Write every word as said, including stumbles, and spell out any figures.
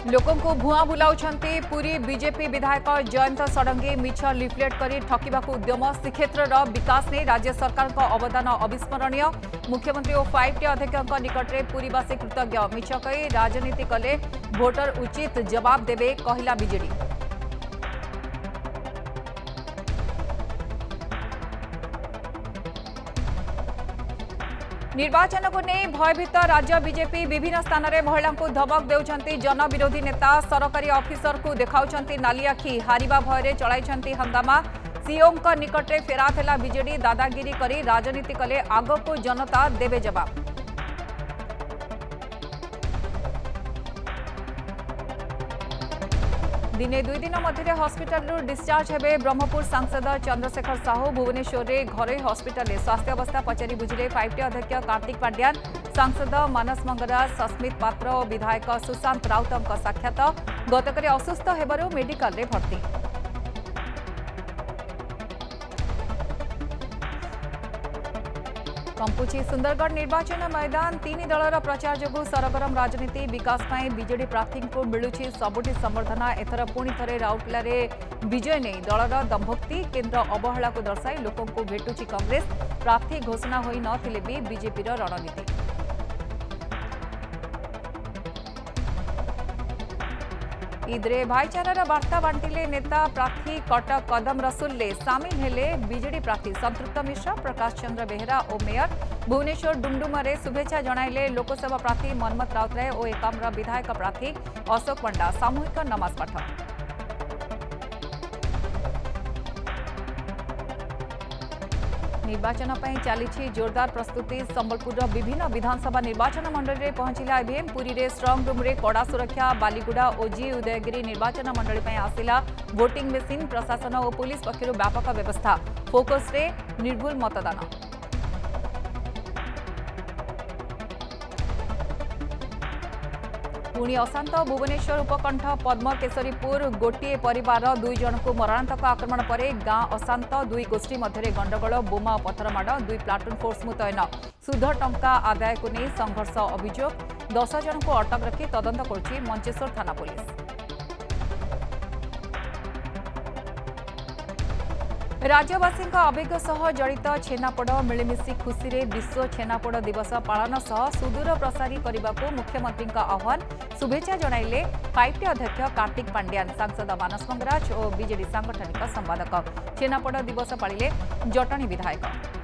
लोकों को भुआ बुलाउछंती पुरी बीजेपी विधायक जयंत षडंगी मिछ लिफलेट कर ठकिबाकू उद्यम श्रीक्षेत्र विकास नहीं राज्य सरकार का अवदान अविस्मरणीय। मुख्यमंत्री और फाइव टी अध्यक्ष निकट में पुरीवासी कृतज्ञ मिछ कही राजनीति कले भोटर उचित जवाब देवे कहला बीजेडी। निर्वाचन को नहीं भयभीत राज्य बीजेपी विभिन्न स्थान में महिला को धमक देउछंती जनविरोधी नेता सरकारी ऑफिसर को देखाउछंती नाली आखि हारिबा भय चलाइछंती हंगामा। सीओ निकट में फेराथेला बीजेडी दादागिरी करी राजनीति कले आग को जनता देवे जवाब। दिने दुई दिन मध्य हॉस्पिटल डिस्चार्ज हेबे ब्रह्मपुर सांसद चंद्रशेखर साहू। भुवनेश्वर में घरे हॉस्पिटल स्वास्थ्य अवस्था पचारि बुझिले फाइव टी अध्यक्ष कार्तिक पांड्यान। सांसद मानस मंगराज सस्मित पात्र और विधायक सुशांत राउत साक्षात गतकाली असुस्थ हेबारु मेडिकल रे भर्ती। कंपुची सुंदरगढ़ निर्वाचन मैदान तीन दलर प्रचार जोगु सरगरम राजनीति विकास पाई बीजेडी प्रार्थी को मिलुछि सबुठी समर्थना। एथर पुणी थे राउरकेला विजय नहीं दलर दंभोक्ति केन्द्र अवहेला को दर्शाई लोकों को भेटुछि कांग्रेस। प्रार्थी घोषणा होई नथिले भी बीजेपी रणनीति। ईद्रे भाईचारार वार्ता बांटिले नेता प्रार्थी कटक कदम रसुल्ले सामिल हेले बीजेडी प्रार्थी संतृप्त मिश्र प्रकाश चंद्र बेहेरा और मेयर। भुवनेश्वर डुमडुमारे शुभेच्छा जणाइले लोकसभा प्रार्थी मनमथ राउतराय और एकाम्र विधायक प्रार्थी अशोक पंडा। सामूहिक नमाज पाठ। निर्वाचन पर चली जोरदार प्रस्तुति। संबलपुर विभिन्न विधानसभा निर्वाचन मंडल में पहुंचला ईवीएम। पुरी रे स्ट्रंग रूम रे कड़ा सुरक्षा। बालीगुड़ा ओजी उदयगिरी निर्वाचन मंडल में आसिला वोटिंग मेसीन। प्रशासन और पुलिस पक्षर व्यापक व्यवस्था। फोकस रे निर्भुल मतदान। पुणी अशांत भुवनेश्वर उपकंठ पद्मकेशरीपुर गोटे परिवार दुई जन को मरणांतक आक्रमण पर गां अशांत। दुई गोष्ठी मध्य गंडगोल बोमा और पथरमाड़। दुई प्लाटून फोर्स मुतयन। सुध टंका आदाय को नहीं संघर्ष अभियोग। दस जन को अटक रखी तदंत करुछि मंचेश्वर थाना पुलिस। राज्यवासी आवेग सह जड़ित छेनापोड़ मिलमिशी खुशी रे विश्व छेनापोड़ दिवस पालन सह सुदूर प्रसारी करने को मुख्यमंत्री आह्वान। शुभेच्छा जणाइले फाइव टी अध्यक्ष कार्तिक पांड्यान। सांसद मानस मंगराज और बीजेडी सांगठनिक संपादक। छेनापोड़ दिवस पालिले जटणी विधायक।